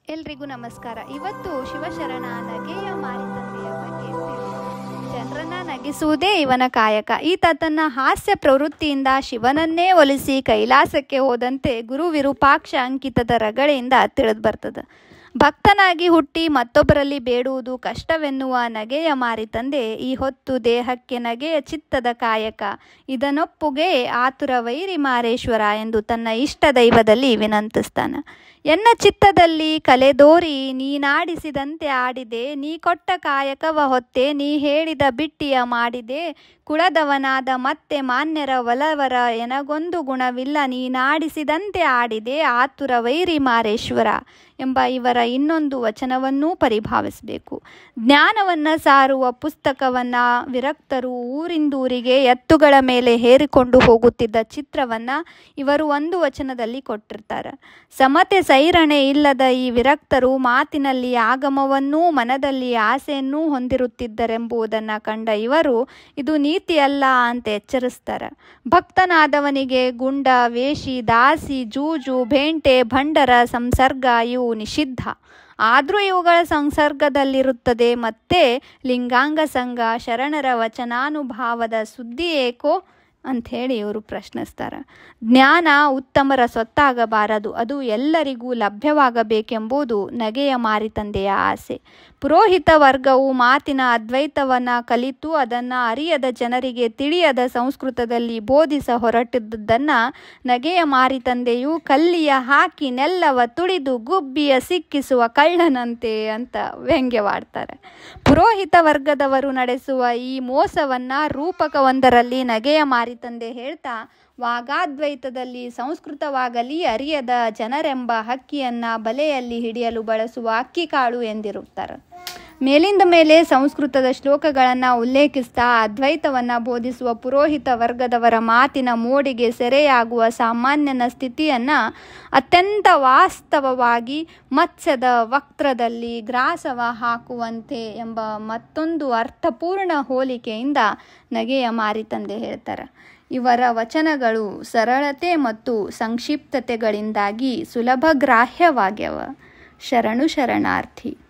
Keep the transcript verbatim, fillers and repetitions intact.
ಎಲ್ರಿಗೂ ನಮಸ್ಕಾರ. ಇವತ್ತು ಶಿವಶರಣ ನಗೆಯ ಮಾರಿತಂದೆಯ ಬಗ್ಗೆ ತಿಳಿಯೋಣ. ಜನರನ್ನ ನಗಿಸುವುದೇ ಇವನ ಕಾಯಕ. ಈತ ತನ್ನ ಹಾಸ್ಯ ಪ್ರವೃತ್ತಿಯಿಂದ ಶಿವನನ್ನೇ ಒಲಿಸಿ ಕೈಲಾಸಕ್ಕೆ ಹೋದಂತೆ ಗುರು ವಿರೂಪಾಕ್ಷ ಅಂಕಿತದ ರಗಳೆಯಿಂದ ತಿಳಿದು ಬರ್ತದೆ. ಭಕ್ತನಾಗಿ ಹುಟ್ಟಿ ಮತ್ತೊಬ್ಬರಲ್ಲಿ ಬೇಡುವುದು ಕಷ್ಟವೆನ್ನುವ ನಗೆಯ ಮಾರಿತಂದೆ ಈ ಹೊತ್ತು ದೇಹಕ್ಕೆ ನಗೆಯ ಚಿತ್ತದ ಕಾಯಕ. ಇದನೊಪ್ಪುಗೆ ಆತುರ ವೈರಿ ಮಾರೇಶ್ವರ ಎಂದು ತನ್ನ ಇಷ್ಟ ದೈವದಲ್ಲಿ ವಿನಂತಿಸ್ತಾನೆ. ಎನ್ನ ಚಿತ್ತದಲ್ಲಿ ಕಲೆದೋರಿ ನೀನಾಡಿಸಿದಂತೆ ಆಡಿದೆ, ನೀ ಕೊಟ್ಟ ಕಾಯಕವ ಹೊತ್ತೆ, ನೀ ಹೇಳಿದ ಬಿಟ್ಟಿಯ ಮಾಡಿದೆ, ಕುಳದವನಾದ ಮತ್ತೆ ಮಾನ್ಯರ ಒಲವರ ಎನಗೊಂದು ಗುಣವಿಲ್ಲ, ನೀನಾಡಿಸಿದಂತೆ ಆಡಿದೆ ಆತುರ ವೈರಿ ಮಾರೇಶ್ವರ ಎಂಬ ಇವರ ಇನ್ನೊಂದು ವಚನವನ್ನೂ ಪರಿಭಾವಿಸಬೇಕು. ಜ್ಞಾನವನ್ನು ಸಾರುವ ಪುಸ್ತಕವನ್ನು ವಿರಕ್ತರು ಊರಿಂದೂರಿಗೆ ಎತ್ತುಗಳ ಮೇಲೆ ಹೇರಿಕೊಂಡು ಹೋಗುತ್ತಿದ್ದ ಚಿತ್ರವನ್ನು ಇವರು ಒಂದು ವಚನದಲ್ಲಿ ಕೊಟ್ಟಿರ್ತಾರೆ. ಸಮತೆ ಸೈರಣೆ ಇಲ್ಲದ ಈ ವಿರಕ್ತರು ಮಾತಿನಲ್ಲಿ ಆಗಮವನ್ನೂ ಮನದಲ್ಲಿ ಆಸೆಯನ್ನೂ ಹೊಂದಿರುತ್ತಿದ್ದರೆಂಬುದನ್ನು ಕಂಡ ಇವರು ಇದು ನೀತಿಯಲ್ಲ ಅಂತ ಎಚ್ಚರಿಸ್ತಾರೆ. ಭಕ್ತನಾದವನಿಗೆ ಗುಂಡ, ವೇಷಿ, ದಾಸಿ, ಜೂಜು, ಭೇಂಟೆ, ಭಂಡರ ಸಂಸರ್ಗ ಇವು ನಿಷಿದ್ಧ. ಆದರೂ ಇವುಗಳ ಸಂಸರ್ಗದಲ್ಲಿರುತ್ತದೆ. ಮತ್ತೆ ಲಿಂಗಾಂಗ ಸಂಘ, ಶರಣರ ವಚನಾನುಭಾವದ ಸುದ್ದಿ ಏಕೋ ಅಂಥೇಳಿ ಇವರು ಪ್ರಶ್ನಿಸ್ತಾರೆ. ಜ್ಞಾನ ಉತ್ತಮರ ಸೊತ್ತಾಗಬಾರದು, ಅದು ಎಲ್ಲರಿಗೂ ಲಭ್ಯವಾಗಬೇಕೆಂಬುದು ನಗೆಯ ಮಾರಿತಂದೆಯ ಆಸೆ. ಪುರೋಹಿತ ವರ್ಗವು ಮಾತಿನ ಅದ್ವೈತವನ್ನು ಕಲಿತು ಅದನ್ನು ಅರಿಯದ ಜನರಿಗೆ ತಿಳಿಯದ ಸಂಸ್ಕೃತದಲ್ಲಿ ಬೋಧಿಸ ಹೊರಟಿದ್ದುದನ್ನು ನಗೆಯ ಮಾರಿತಂದೆಯು ಕಲ್ಲಿಯ ಹಾಕಿ ನೆಲ್ಲವ ತುಳಿದು ಗುಬ್ಬಿಯ ಸಿಕ್ಕಿಸುವ ಕಳ್ಳನಂತೆ ಅಂತ ವ್ಯಂಗ್ಯವಾಡ್ತಾರೆ. ಪುರೋಹಿತ ವರ್ಗದವರು ನಡೆಸುವ ಈ ಮೋಸವನ್ನು ರೂಪಕವೊಂದರಲ್ಲಿ ನಗೆಯ ಮಾರಿತಂದೆ ಹೇಳ್ತಾ, ವಾಗಾದ್ವೈತದಲ್ಲಿ ಸಂಸ್ಕೃತವಾಗಲಿ ಅರಿಯದ ಜನರೆಂಬ ಹಕ್ಕಿಯನ್ನು ಬಲೆಯಲ್ಲಿ ಹಿಡಿಯಲು ಬಳಸುವ ಅಕ್ಕಿಕಾಳು ಎಂದಿರುತ್ತಾರೆ. ಮೇಲಿಂದ ಮೇಲೆ ಸಂಸ್ಕೃತದ ಶ್ಲೋಕಗಳನ್ನು ಉಲ್ಲೇಖಿಸ್ತಾ ಅದ್ವೈತವನ್ನು ಬೋಧಿಸುವ ಪುರೋಹಿತ ವರ್ಗದವರ ಮಾತಿನ ಮೋಡಿಗೆ ಸೆರೆಯಾಗುವ ಸಾಮಾನ್ಯನ ಸ್ಥಿತಿಯನ್ನು ಅತ್ಯಂತ ವಾಸ್ತವವಾಗಿ ಮತ್ಸ್ಯದ ವಕ್ತ್ರದಲ್ಲಿ ಗ್ರಾಸವ ಹಾಕುವಂತೆ ಎಂಬ ಮತ್ತೊಂದು ಅರ್ಥಪೂರ್ಣ ಹೋಲಿಕೆಯಿಂದ ನಗೆಯ ಮಾರಿತಂದೆ ಹೇಳ್ತಾರೆ. ಇವರ ವಚನಗಳು ಸರಳತೆ ಮತ್ತು ಸಂಕ್ಷಿಪ್ತತೆಗಳಿಂದಾಗಿ ಸುಲಭಗ್ರಾಹ್ಯವಾಗ್ಯವ. ಶರಣು ಶರಣಾರ್ಥಿ.